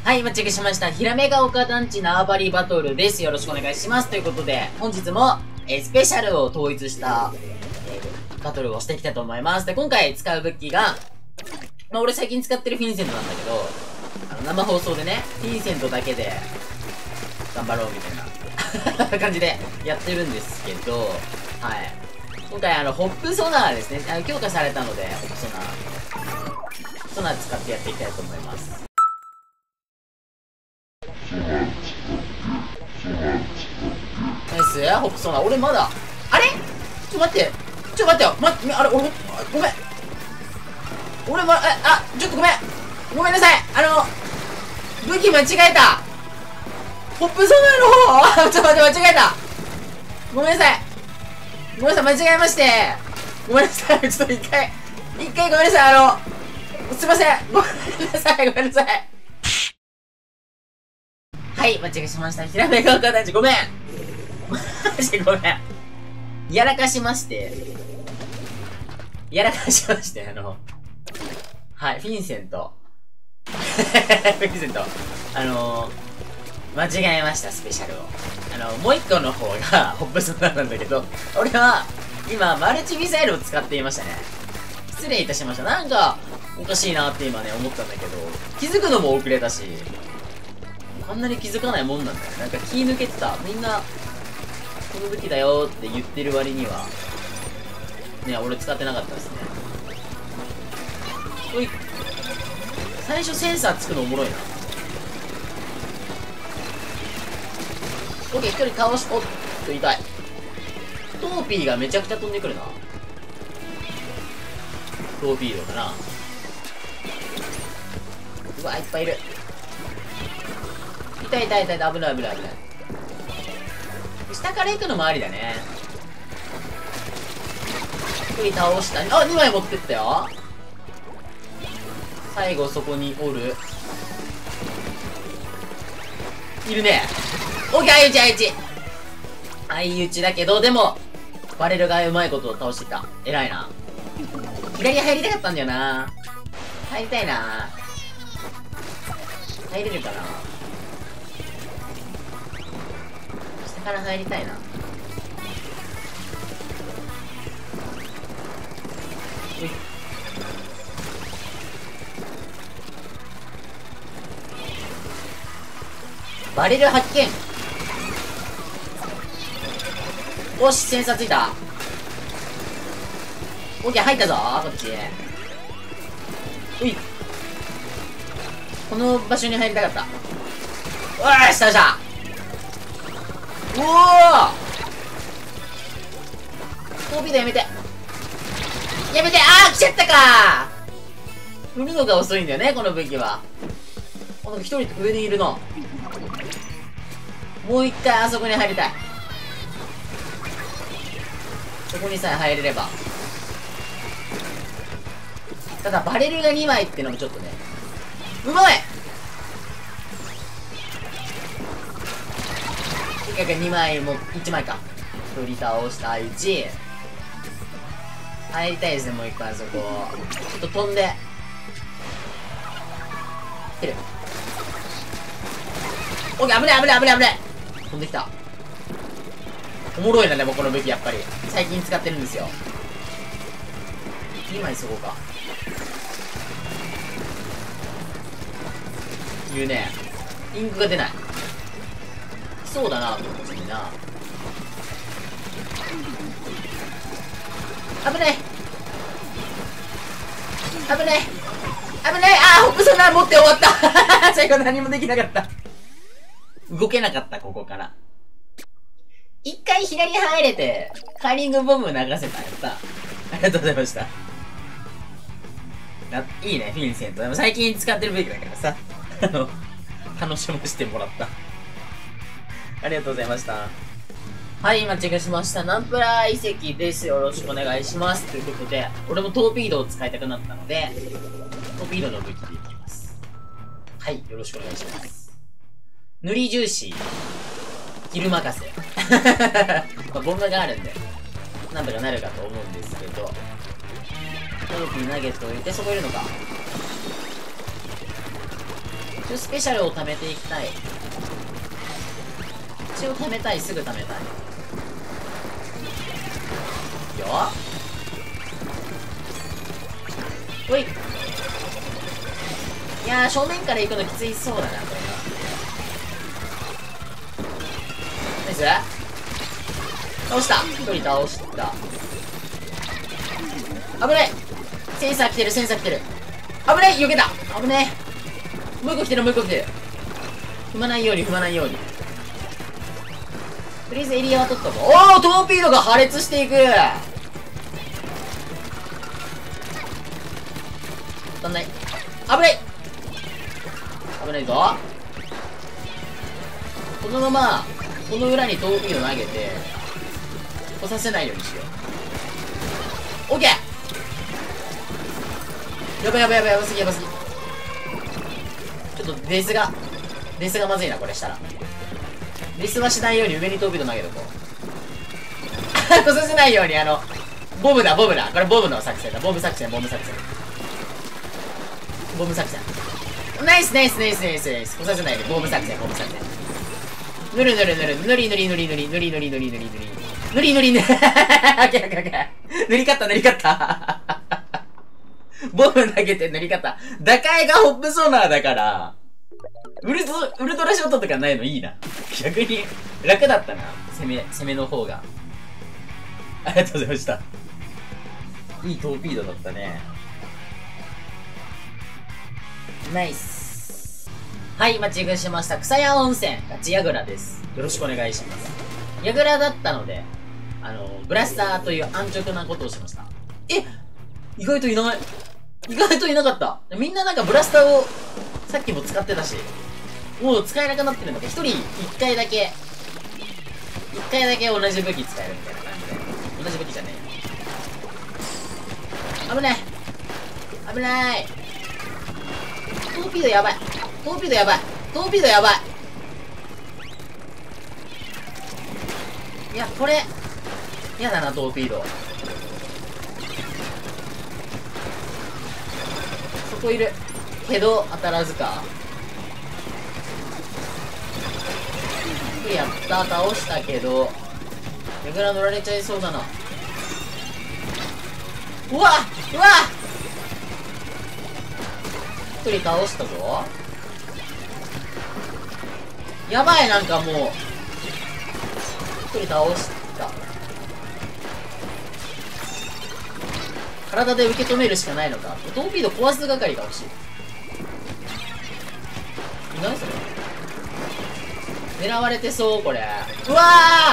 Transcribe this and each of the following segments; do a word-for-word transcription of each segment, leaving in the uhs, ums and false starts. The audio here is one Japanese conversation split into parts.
はい、今チェックしました。ひらめが丘団地縄張りバトルです。よろしくお願いします。ということで、本日も、えー、スペシャルを統一した、えー、バトルをしていきたいと思います。で、今回使う武器が、まあ、俺最近使ってるフィンセントなんだけど、あの、生放送でね、フィンセントだけで、頑張ろうみたいな感じでやってるんですけど、はい。今回あの、ホップソナーですね。あの強化されたので、ホップソナー。ソナー使ってやっていきたいと思います。ナイスホップソナー。俺まだ、あれちょっと待って。ちょっと待ってよ。ま、あれ、俺、ごめん。俺ま、あ、あ、ちょっとごめん。ごめんなさい。あの、武器間違えた。ホップソナーの方ちょっと待って、間違えた。ごめんなさい。ごめんなさい、間違えまして。ごめんなさい。ちょっと一回、一回ごめんなさい。あの、すいません。ごめんなさい。ごめんなさい。はい、間違えしました。ひらめが丘団地、ごめん。マジでごめん。やらかしまして。やらかしまして、あの、はい、フィンセント。フィンセント。あのー、間違えました、スペシャルを。あの、もう一個の方が、ホップソナーなんだけど、俺は、今、マルチミサイルを使っていましたね。失礼いたしました。なんか、おかしいなって今ね、思ったんだけど、気づくのも遅れたし、あんなに気づかないもんなんだよね。なんか気抜けてた。みんな、この武器だよって言ってる割には、ね、俺使ってなかったですね。ほい。最初センサーつくのおもろいな。オッケー、一人倒し、おっと、痛い。トーピーがめちゃくちゃ飛んでくるな。トーピードかな。うわ、いっぱいいる。痛い痛い痛い、危ない危ない危ない。下から行くのもありだね。一人倒した。あ、にまい持ってったよ。最後そこにおる。いるね。オッケー、相打ち相打ち。相打ちだけど、でも、バレルがうまいことを倒してた。偉いな。左入りたかったんだよな。入りたいな。入れるかな。下から入りたいな。バレル発見。よし、センサーついた。オッケー、入ったぞこっち。うい。この場所に入りたかった。おーし、倒した。うおートーピードやめて。やめて。あー、来ちゃったかー。振るのが遅いんだよね、この武器は。あ、なんか一人上にいるな。もう一回あそこに入りたい。そこにさえ入れれば。ただバレルがにまいってのもちょっとね、うまい。とにかくにまいもいちまいか。一人倒した相打ち。入りたいですね、もう一回あそこ。ちょっと飛んで来る。オッケー、危ない危ない危ない危ない。飛んできた。おもろいな、でもこの武器やっぱり最近使ってるんですよ。にまいそこか。言うね。インクが出ない。来そうだなと思ってな。危ない危ない危ない。あー、ホップソナー持って終わった最後何もできなかった。動けなかった、ここから。一回左入れて、カーリングボム流せた。やった。ありがとうございました。いいね、フィンセント。でも最近使ってる武器だからさ、あの、楽しませてもらった。ありがとうございました。はい、今チェックしました。ナンプラー遺跡です。よろしくお願いします。ということで、俺もトーピードを使いたくなったので、トーピードの武器でいきます。はい、よろしくお願いします。塗り重視。昼任せ。まあ、ボンガがあるんで、なんとかなるかと思うんですけど、トーピー投げといて、そこいるのか。 一応スペシャルを貯めていきたい。一応貯めたい、すぐ貯めたい。よっほい。いやー、正面から行くのきついそうだな、これな。ナイス倒した。一人倒した。危ない。センサー来てる、センサー来てる。危ない、避けた。危ねえ。もう一個来てる、もう一個来てる。踏まないように、踏まないように。とりあえずエリアは取ったぞ。おー、トーピードが破裂していく。当たんない。危ない。危ないぞ。このまま、この裏にトーピード投げて、来させないようにしよう。オッケー。やばいやばいやばいやばすぎやばすぎ。ちょっとデスが、デスがまずいな、これしたら。デスはしないように上にトーピード投げとこう。来させないように、あの、ボムだ、ボムだ。これボムの作戦だ。ボム作戦、ボム作戦。ボム作戦。ナイスナイスナイスナイスナイス。来させないように、ボム作戦、ボム作戦。ぬるぬるぬる、ぬりぬりぬりぬり、ぬりぬりぬりぬりぬり。ぬりぬりぬり。オッケーオッケーオッケー。塗り勝った、塗り勝った。ボム投げて塗り方。打開がホップソナーだから、ウルト、ウルトラショットとかないのいいな。逆に楽だったな。攻め、攻めの方が。ありがとうございました。いいトーピードだったね。ナイス。はい、待ち受けしました。草屋温泉、ガチヤグラです。よろしくお願いします。ヤグラだったので、あの、ブラスターという安直なことをしました。え意外といない。意外といなかった。みんななんかブラスターをさっきも使ってたし、もう使えなくなってるんだけど、一人一回だけ、一回だけ同じ武器使えるみたいな感じで。同じ武器じゃねえよ。危ない。危ない。トーピードやばい。トーピードやばい。トーピードやばい。いや、これ、やだな、トーピード。そこいるけど当たらずか。やった、倒したけどヤグラ乗られちゃいそうだな。うわうわ一人倒したぞ。やばい、なんかもう一人倒した。体で受け止めるしかないのか。トーピード壊す係が欲しい。何それ。狙われてそう、これ。うわ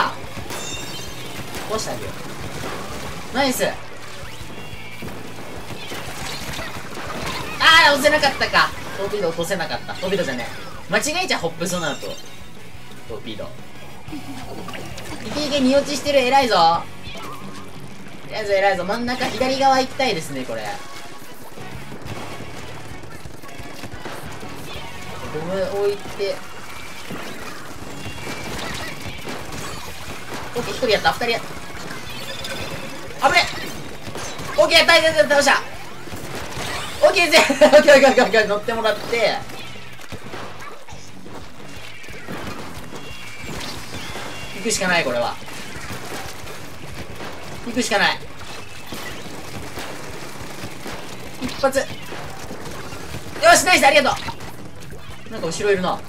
ー壊してあげよう。ナイス。あー、押せなかったか。トーピード落とせなかった。トーピードじゃねえ。間違えちゃホップソナーとトーピード。いけいけ、荷落ちしてる。偉いぞ偉いぞ偉いぞ。真ん中左側行きたいですね、これ。ゴム置いて。オッケー、一人やった、二人やった。危ねえ。オッケー、大変だ、倒した。オッケー、ぜ、オッケー、オッケー、オッケー、オッケー、乗ってもらって。行くしかない、これは。行くしかない。一発。よし、ナイス、ありがとう。なんか後ろいるな。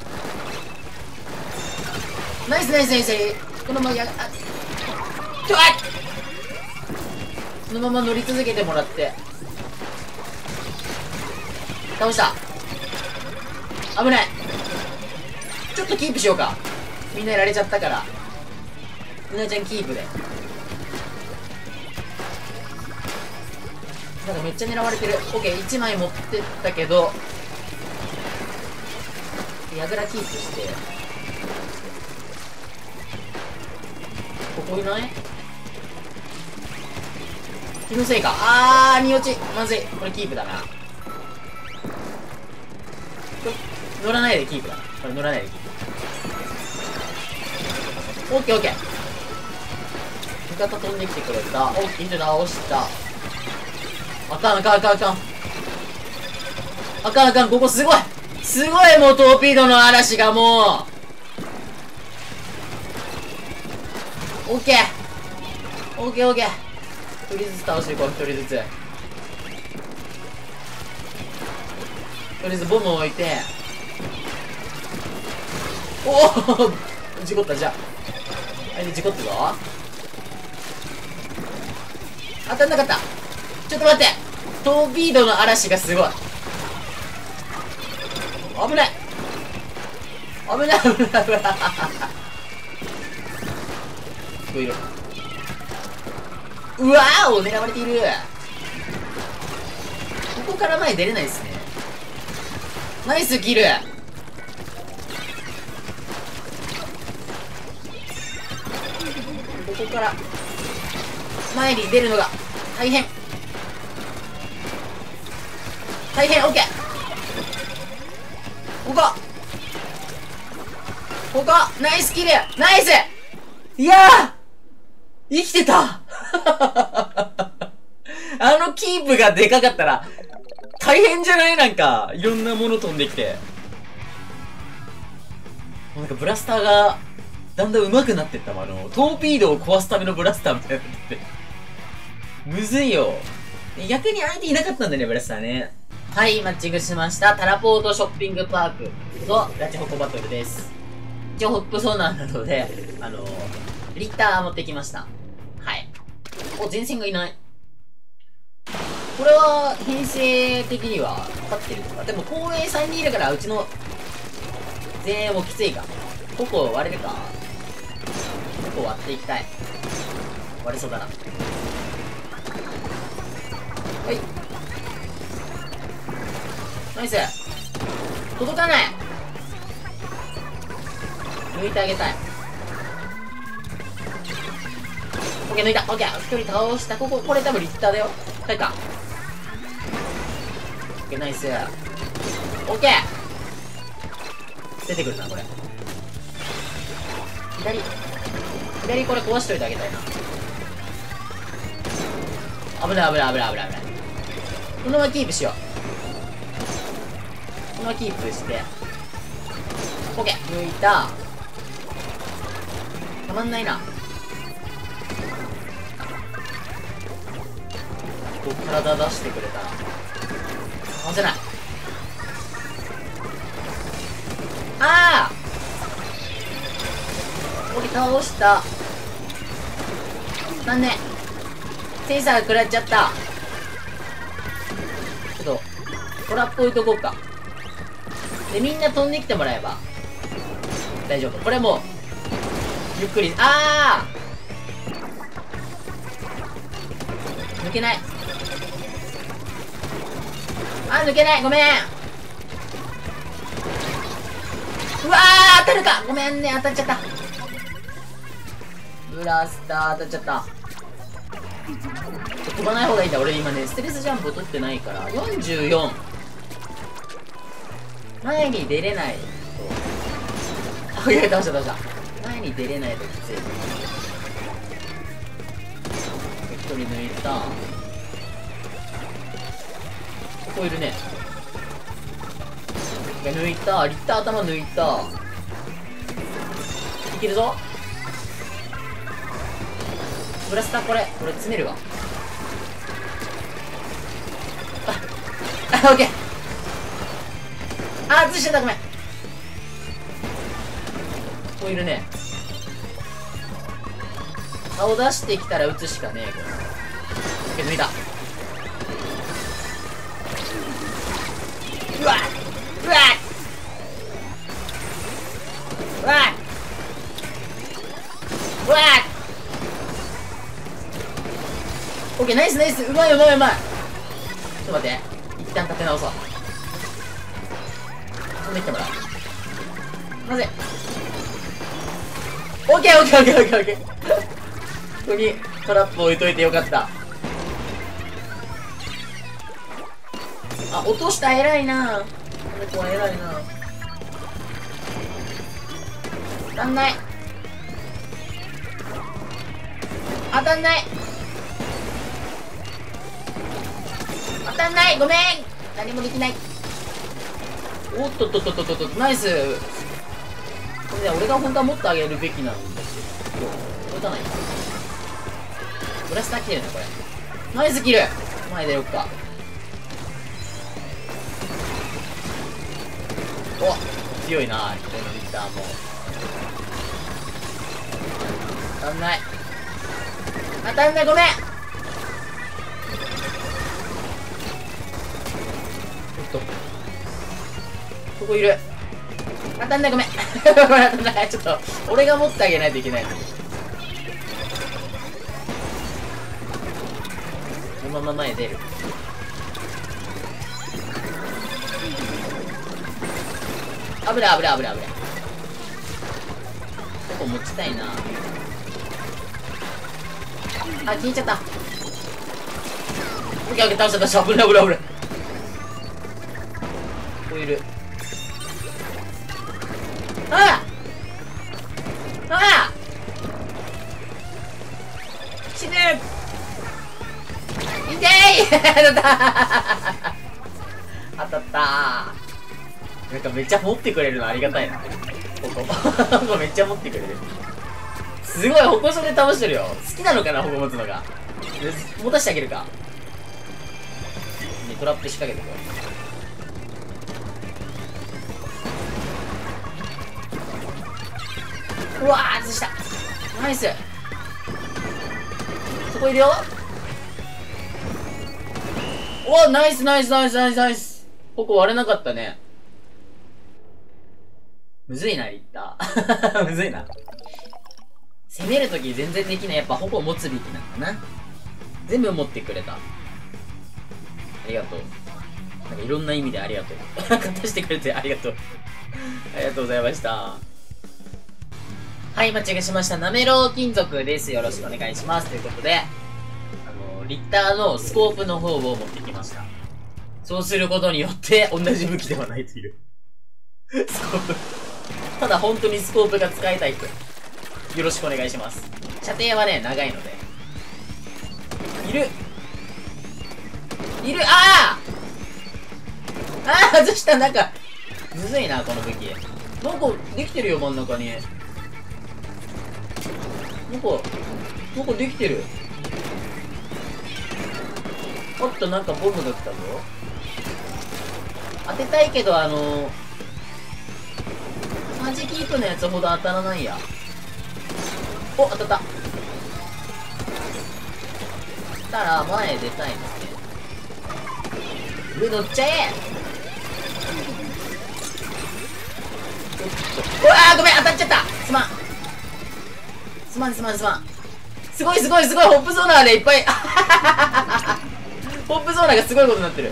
ナイスナイスナイス。このままや、あ、ちょ、あっこのまま乗り続けてもらって。倒した。危ない。ちょっとキープしようか。みんなやられちゃったから。みなちゃんキープで。なんかめっちゃ狙われてる。オッケー、いちまい持ってったけど、矢倉キープして、ここいない？気のせいか。あー、に落ち。まずい。これキープだな。乗らないでキープだな。これ乗らないでキープ。オッケーオッケー。味方飛んできてくれた。オッケー、人倒した。あかんあかんあかんあかん。あかんあかん、ここすごい。 すごい、もうトーピードの嵐がもう。オッケー。オッケーオッケー。一人ずつ倒していこう、一人ずつ。とりあえずボムを置いて。おお事故った、じゃあ。あれで事故ったぞ。当たんなかった。ちょっと待って。トーピードの嵐がすごい。危ない。危ない、危ない、危ない。人いる。うわーお、狙われている。ここから前出れないですね。ナイスキル。ここから前に出るのが大変大変。オッケー。ここここナイスキル。ナイス。いやー生きてたあのキープがでかかったら大変じゃない？なんかいろんなもの飛んできて、なんかブラスターがだんだん上手くなってったもん。あのトーピードを壊すためのブラスターみたいになっててむずいよ。逆に相手いなかったんだね、ブラスターね。はい、マッチングしました。タラポートショッピングパークとガチホコバトルです。一応ホップソーナーなので、あのー、リッター持ってきました。はい。お、前線がいない。これは、編成的には勝ってるとか。でも、公営さんにんいるから、うちの前衛もきついか。ここ割れるか。ここ割っていきたい。割れそうだな。はい。ナイス。届かない。抜いてあげたい。オッケー、抜いた。オッケー。一人倒した。ここ、これ多分リッターだよ。入った。オッケー、ナイス。オッケー。出てくるな、これ。左。左これ壊しといてあげたいな。危ない危ない危ない危ない危ない。このままキープしよう。このままキープして。オッケー。抜いた。たまんないな。こう体出してくれたら倒せない。ああこれ倒した。なんねセンサーが食らっちゃった。ちょっとトラップ置いとこうか。でみんな飛んできてもらえば大丈夫。これもうゆっくり。ああ抜けない。あー抜けない。ごめん。うわー当たるか。ごめんね、当たっちゃった。ブラスター当たっちゃった。飛ばない方がいいんだ。俺今ねステレスジャンプを取ってないからよんじゅうよん。前に出れないと。あ、いや倒した倒した。前に出れないときつい。一人抜いた。ここいるね。抜いた。リッター頭抜いた。いけるぞ。ブラスターこれこれ詰めるわ。ああオッケー。あー外しちゃった。ごめん。ここいるね。顔出してきたら撃つしかねえ。これオッケー抜いた。うわっうわっうわっうわっオッケーナイスナイス。うまいうまいうまい。ちょっと待って、一旦立て直そう。飛んできてもらう。なぜオッケーオッケーオッケーオッケーオッケーここにトラップ置いといてよかった。あ、落とした。偉いな。この子は偉いな。当たんない。当たんない。当たんない。ごめん。何もできない。 おっとっとっとっとっとっと、ナイス。これね、俺が本当は持ってあげるべきなんですよ。打たないか。ブラスター来てるね、これ。ナイスキル。前出よっか。お、強いな、このリッターも。当たんない。当たんない、ごめん。おっと。ここいる。当たんない、ごめん。当たんない。ちょっと、俺が持ってあげないといけないの。このまま前出る。危ない危ない危ない危ない。ここ持ちたいな。あ、消えちゃった。オッケーオッケー、倒した倒した。危ない危ない危ない。ここいる。ああああ死ぬ。痛い。当たった当たったー。なんかめっちゃ持ってくれるのありがたいな。ここ。ここめっちゃ持ってくれる。すごい、歩行者で倒してるよ。好きなのかな、歩行持つのが。持たしてあげるか。トラップ仕掛けてこう。うわー、外した。ナイス。そこいるよ。お、ナイスナイスナイスナイスナイス。ここ割れなかったね。むずいな、リッター。むずいな。攻めるとき全然できない。やっぱ矛を持つべきなんだな。全部持ってくれた。ありがとう。なんかいろんな意味でありがとう。勝たしてくれてありがとう。ありがとうございました。はい、間違えしました。なめろう金属です。よろしくお願いします。ということで、あの、リッターのスコープの方を持ってきました。そうすることによって、同じ武器ではないという。スコープ。ただ本当にスコープが使いたい人。よろしくお願いします。射程はね、長いので。いるいるああああ外した。なんか、むずいな、この武器。なんか、できてるよ、真ん中に。なんか、なんかできてる。おっと、なんかボムが来たぞ。当てたいけど、あの、マジキープのやつほど当たらないや。お、当たった。たら、前出たいですね。上乗っちゃえ。うわー、ごめん、当たっちゃった。すまん。すまんすまんすまん。すごいすごいすごい、ホップゾーナーでいっぱい。ホップゾーナーがすごいことになってる。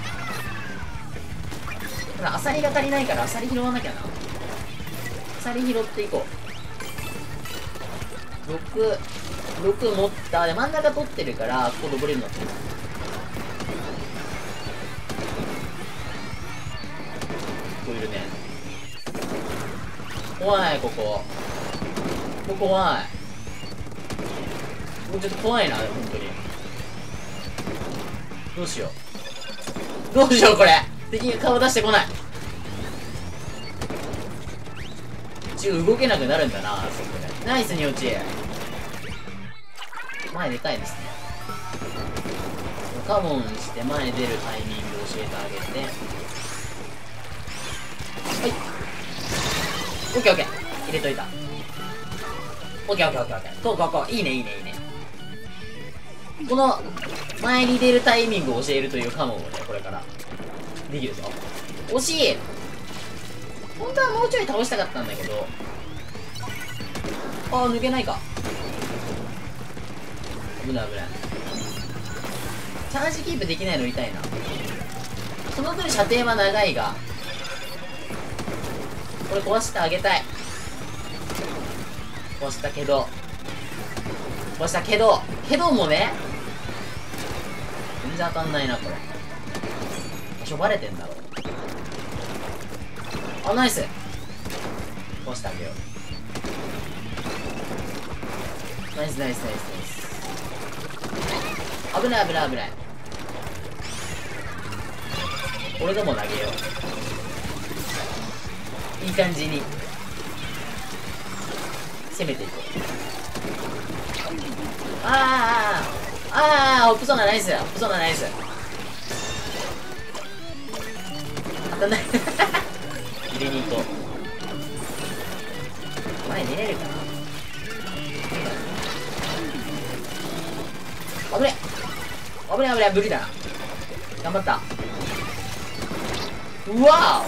ただ、アサリが足りないから、アサリ拾わなきゃな。アサリ拾っていこう。ろく、ろく持った。で、真ん中取ってるから、ここ登れるのってる。ここいるね。怖い、ここ。ここ怖い。もうちょっと怖いな、本当に。どうしよう。どうしよう、これ。敵が顔出してこない。一応動けなくなるんだな、そこで。ナイスに落ち。前でかいですね。カモンして前に出るタイミングを教えてあげて。はい。オッケーオッケー。入れといた。オッケーオッケーオッケーオッケー。こうこうこう。いいねいいねいいね。この、前に出るタイミングを教えるというカモンをね、これから。できるぞ。惜しい。本当はもうちょい倒したかったんだけど。ああ、抜けないか。危ない危ない。チャージキープできないの痛いな。その分射程は長いが、これ壊してあげたい。壊したけど壊したけどけどもね、全然当たんないな、これ。場所バレてんだろ。あ、ナイス。壊してあげよう。ナイスナイスナイスナイス。危ない危ない危ない。俺でも投げよう。 いい感じに攻めていこう。あーあーあー、ホップソーナナイス、ホップソーナナイス。当たんない入れに行こう。前寝れるかな。危ね危ね危ね、無理だな。頑張った。うわ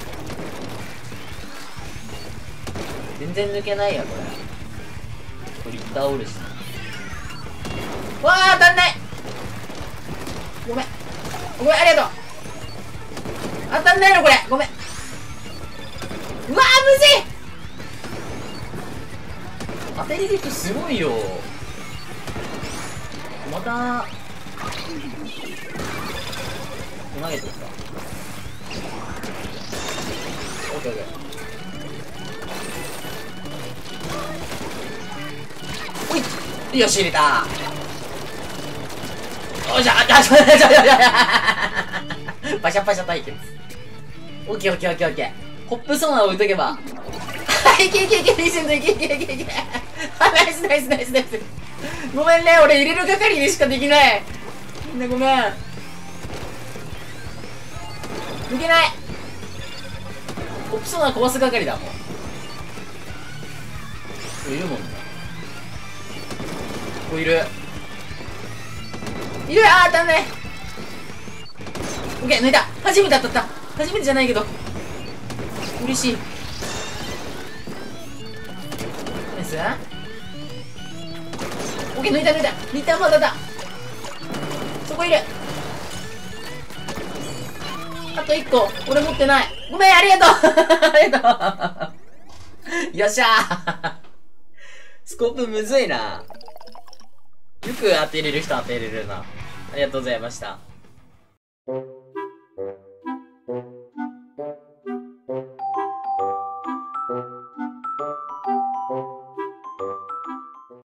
お、全然抜けないやこれ。これ一回おるしな。わあ当たんない。ごめんごめん、ありがとう。当たんないのこれ、ごめん。うわーむずい。当てれるとすごいよ。また投げてるか。オッケーオッケー。おい、よし入れた。おいしゃ、あちょちょちょちょちょパシャパシャ対決。オッケーオッケーオッケーオッケー。ホップソーナを置いとけば。いけいけいけ、リーゼントいけいけいけいけ。あ、ナイスナイスナイスナイス。ごめんね、俺入れる係でしかできない。みんなごめん。抜けない。ホップソーナ壊す係だもん。いるもんね。ここいる。いる。あー当たんない。オッケー、抜いた。初めて当たった。初めてじゃないけど嬉しい。ナイス。オッケー、抜いた抜いた抜いた。まだだ。そこいる。あといっこ俺持ってない。ごめん、ありがとうありがとうよっしゃースコープむずいな。よく当てれる人当てれるな。ありがとうございました。